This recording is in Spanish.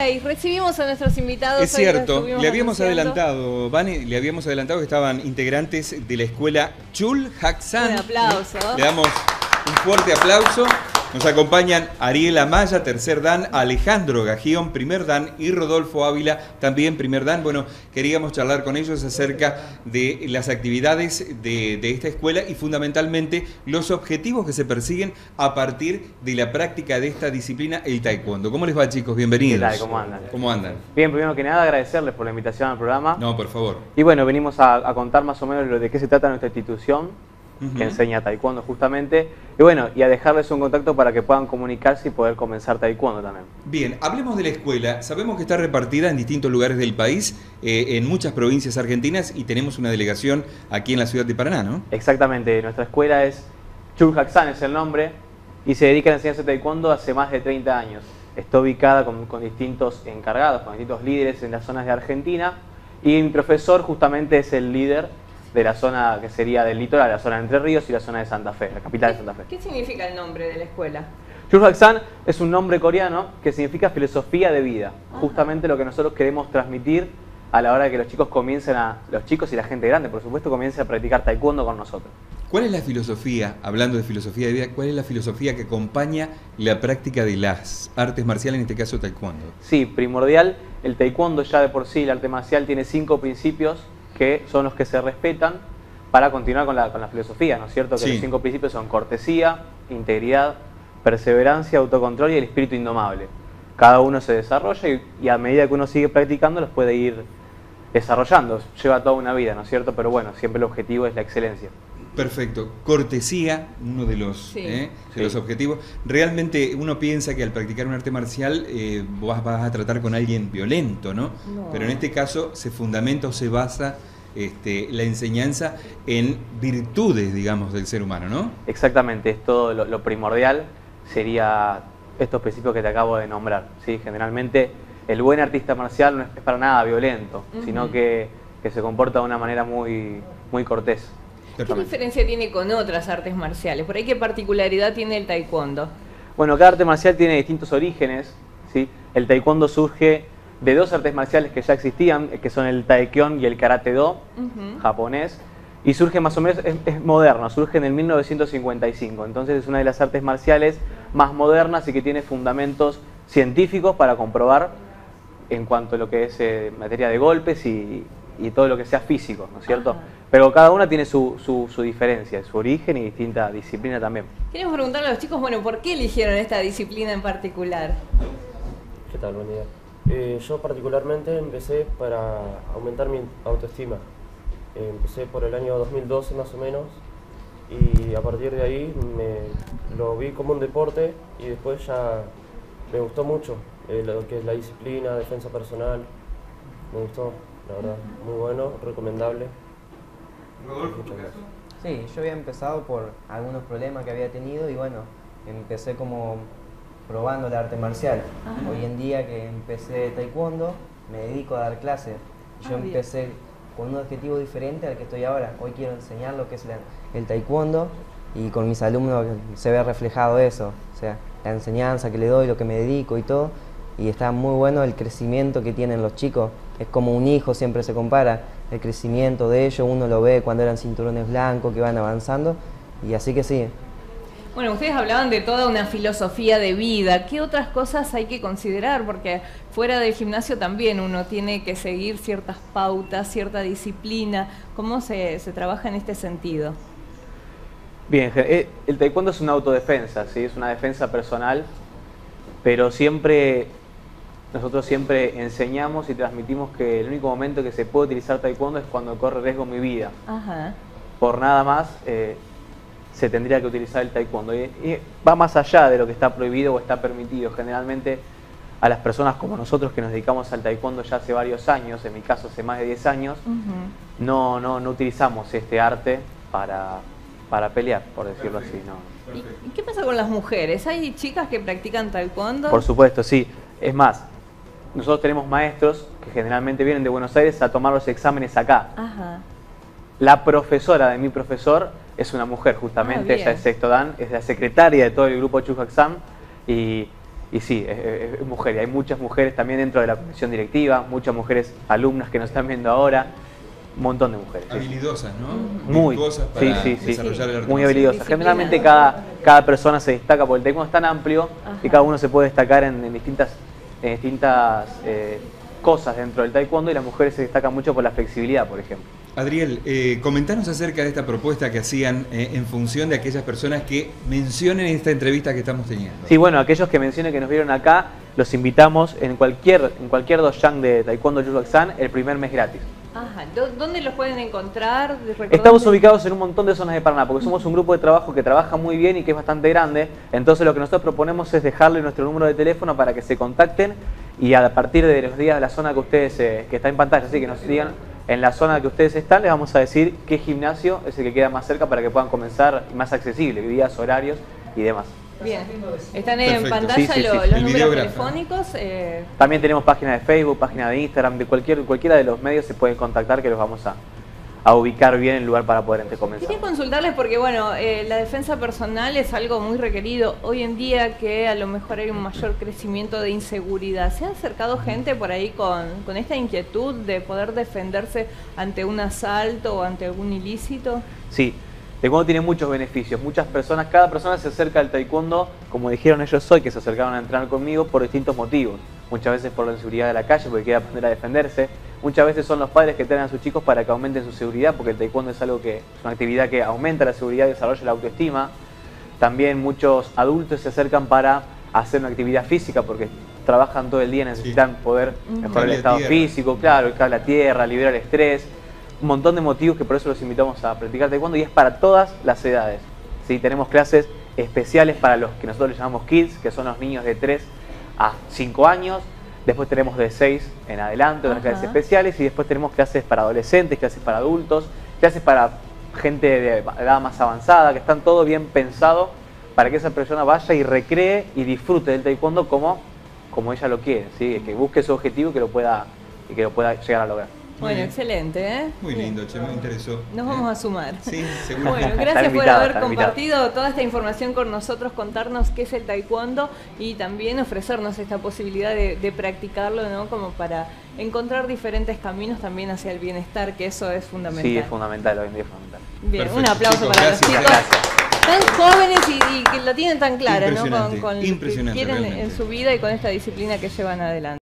Y recibimos a nuestros invitados. Es cierto, le habíamos anunciando. adelantado, Vane, le habíamos adelantado que estaban integrantes de la escuela Chul Haksan. Un aplauso. Le damos un fuerte aplauso. Nos acompañan Ariel Amaya, tercer dan, Alejandro Gajión, primer dan, y Rodolfo Ávila, también primer dan. Bueno, queríamos charlar con ellos acerca de las actividades de esta escuela y fundamentalmente los objetivos que se persiguen a partir de la práctica de esta disciplina, el taekwondo. ¿Cómo les va, chicos? Bienvenidos. ¿Qué tal? ¿Cómo andan? ¿Cómo andan? Bien, primero que nada agradecerles por la invitación al programa. No, por favor. Y bueno, venimos a contar más o menos de qué se trata nuestra institución, que enseña taekwondo justamente. Y bueno, y a dejarles un contacto para que puedan comunicarse y poder comenzar taekwondo también. Bien, hablemos de la escuela. Sabemos que está repartida en distintos lugares del país, en muchas provincias argentinas, y tenemos una delegación aquí en la ciudad de Paraná, ¿no? Exactamente, nuestra escuela es Chul Haksan, es el nombre, y se dedica a la enseñanza de taekwondo hace más de 30 años. Está ubicada con distintos encargados, con distintos líderes en las zonas de Argentina, y mi profesor justamente es el líder de la zona que sería del litoral, la zona de Entre Ríos y la zona de Santa Fe, la capital de Santa Fe. ¿Qué significa el nombre de la escuela? Chul Haksan es un nombre coreano que significa filosofía de vida. Justamente lo que nosotros queremos transmitir a la hora de que los chicos comiencen los chicos y la gente grande, por supuesto, comiencen a practicar taekwondo con nosotros. ¿Cuál es la filosofía, hablando de filosofía de vida, cuál es la filosofía que acompaña la práctica de las artes marciales, en este caso taekwondo? Sí, primordial, el taekwondo ya de por sí, el arte marcial, tiene 5 principios que son los que se respetan para continuar con la filosofía, ¿no es cierto? Que Sí. Los 5 principios son cortesía, integridad, perseverancia, autocontrol y el espíritu indomable. Cada uno se desarrolla y a medida que uno sigue practicando los puede ir desarrollando. Lleva toda una vida, ¿no es cierto? Pero bueno, siempre el objetivo es la excelencia. Perfecto. Cortesía, uno de los, Sí. de Sí. los objetivos. Realmente uno piensa que al practicar un arte marcial vas a tratar con alguien violento, ¿no? No. Pero en este caso se fundamenta o se basa la enseñanza en virtudes, digamos, del ser humano, ¿no? Exactamente, es todo lo primordial, sería estos principios que te acabo de nombrar, ¿sí? Generalmente el buen artista marcial no es para nada violento, sino que se comporta de una manera muy cortés. ¿Qué diferencia tiene con otras artes marciales? Por ahí, ¿qué particularidad tiene el taekwondo? Bueno, cada arte marcial tiene distintos orígenes, ¿sí? El taekwondo surge de 2 artes marciales que ya existían, que son el taekyon y el karate-do, japonés, y surge más o menos, es moderno, surge en el 1955, entonces es una de las artes marciales más modernas y que tiene fundamentos científicos para comprobar en cuanto a lo que es materia de golpes y todo lo que sea físico, ¿no es cierto? Ajá. Pero cada una tiene su diferencia, su origen y distinta disciplina también. Queremos preguntarle a los chicos, bueno, ¿por qué eligieron esta disciplina en particular? ¿Qué tal? Buen día. Yo particularmente empecé para aumentar mi autoestima. Empecé por el año 2012 más o menos y a partir de ahí lo vi como un deporte y después ya me gustó mucho lo que es la disciplina, defensa personal. Me gustó, la verdad, muy bueno, recomendable. Muchas gracias. Sí, yo había empezado por algunos problemas que había tenido y bueno, empecé como probando el arte marcial. Hoy en día que empecé taekwondo, me dedico a dar clases. Yo bien. empecé con un objetivo diferente al que estoy ahora. Hoy quiero enseñar lo que es el taekwondo y con mis alumnos se ve reflejado eso. O sea, la enseñanza que le doy, lo que me dedico y todo. Y está muy bueno el crecimiento que tienen los chicos. Es como un hijo, siempre se compara. El crecimiento de ellos, uno lo ve cuando eran cinturones blancos, que van avanzando. Y así que sí. Bueno, ustedes hablaban de toda una filosofía de vida. ¿Qué otras cosas hay que considerar? Porque fuera del gimnasio también uno tiene que seguir ciertas pautas, cierta disciplina. ¿Cómo se trabaja en este sentido? Bien, el taekwondo es una autodefensa, ¿sí? Es una defensa personal, pero nosotros siempre enseñamos y transmitimos que el único momento que se puede utilizar taekwondo es cuando corre riesgo mi vida. Ajá. Por nada más se tendría que utilizar el taekwondo. Y va más allá de lo que está prohibido o está permitido. Generalmente a las personas como nosotros que nos dedicamos al taekwondo ya hace varios años, en mi caso hace más de 10 años, no utilizamos este arte para pelear, por decirlo así. No. ¿Y qué pasa con las mujeres? ¿Hay chicas que practican taekwondo? Por supuesto, sí. Es más, nosotros tenemos maestros que generalmente vienen de Buenos Aires a tomar los exámenes acá. Ajá. La profesora de mi profesor es una mujer justamente, Ah, bien. ella es sexto dan, es la secretaria de todo el grupo Chul Haksan y Y sí, es mujer. Y hay muchas mujeres también dentro de la comisión directiva, muchas mujeres alumnas que nos están viendo ahora. Un montón de mujeres. Habilidosas, ¿no? Muy, Virtuosas para desarrollar el arte muy marcial. habilidosas. Generalmente cada persona se destaca, porque el taekwondo es tan amplio y cada uno se puede destacar en distintas cosas dentro del taekwondo, y las mujeres se destacan mucho por la flexibilidad, por ejemplo. Adriel, comentanos acerca de esta propuesta que hacían en función de aquellas personas que mencionen en esta entrevista que estamos teniendo. Sí, bueno, aquellos que mencionen que nos vieron acá, los invitamos en cualquier dojang de Taekwondo Yushu-Akshan el primer mes gratis. Ajá, ¿dónde los pueden encontrar? Estamos ubicados en un montón de zonas de Paraná, porque somos un grupo de trabajo que trabaja muy bien y que es bastante grande. Entonces lo que nosotros proponemos es dejarle nuestro número de teléfono para que se contacten, y a partir de los días de la zona que ustedes, que está en pantalla, así que nos digan en la zona que ustedes están, les vamos a decir qué gimnasio es el que queda más cerca para que puedan comenzar, más accesible, días, horarios y demás. Bien, están en Perfecto. pantalla Sí. los El números videógrafo. telefónicos. También tenemos página de Facebook, página de Instagram, de cualquiera de los medios se pueden contactar, que los vamos a ubicar bien el lugar para poder comenzar. Quería consultarles porque, bueno, la defensa personal es algo muy requerido hoy en día, que a lo mejor hay un mayor crecimiento de inseguridad. ¿Se ha acercado gente por ahí con esta inquietud de poder defenderse ante un asalto o ante algún ilícito? Sí, taekwondo tiene muchos beneficios. Cada persona se acerca al taekwondo, como dijeron ellos hoy, que se acercaron a entrenar conmigo por distintos motivos. Muchas veces por la inseguridad de la calle, porque quiere aprender a defenderse. Muchas veces son los padres que traen a sus chicos para que aumenten su seguridad, porque el taekwondo es una actividad que aumenta la seguridad y desarrolla la autoestima. También muchos adultos se acercan para hacer una actividad física, porque trabajan todo el día, necesitan poder mejorar el estado físico, claro, el cable a tierra, liberar el estrés. Un montón de motivos que por eso los invitamos a practicar taekwondo, y es para todas las edades. ¿Sí? Tenemos clases especiales para los que nosotros les llamamos kids, que son los niños de 3 a 5 años. Después tenemos de 6 en adelante, otras clases especiales, y después tenemos clases para adolescentes, clases para adultos, clases para gente de edad más avanzada, que están todo bien pensado para que esa persona vaya y recree y disfrute del taekwondo como ella lo quiere, ¿sí? Que busque su objetivo y que lo pueda llegar a lograr. Bueno, bien. excelente, ¿eh? Muy lindo, che, me interesó. Nos vamos a sumar. Sí, seguro. Bueno, Está gracias por invitada, haber está compartido toda esta información con nosotros, contarnos qué es el taekwondo y también ofrecernos esta posibilidad de practicarlo, ¿no? Como para encontrar diferentes caminos también hacia el bienestar, que eso es fundamental. Sí, es fundamental, hoy en día es fundamental. Bien, Perfecto, un aplauso chicos, para gracias. los chicos. Gracias. Tan jóvenes y que la tienen tan clara, ¿no? Impresionante, Con lo que impresionante, quieren realmente. en su vida y con esta disciplina que llevan adelante.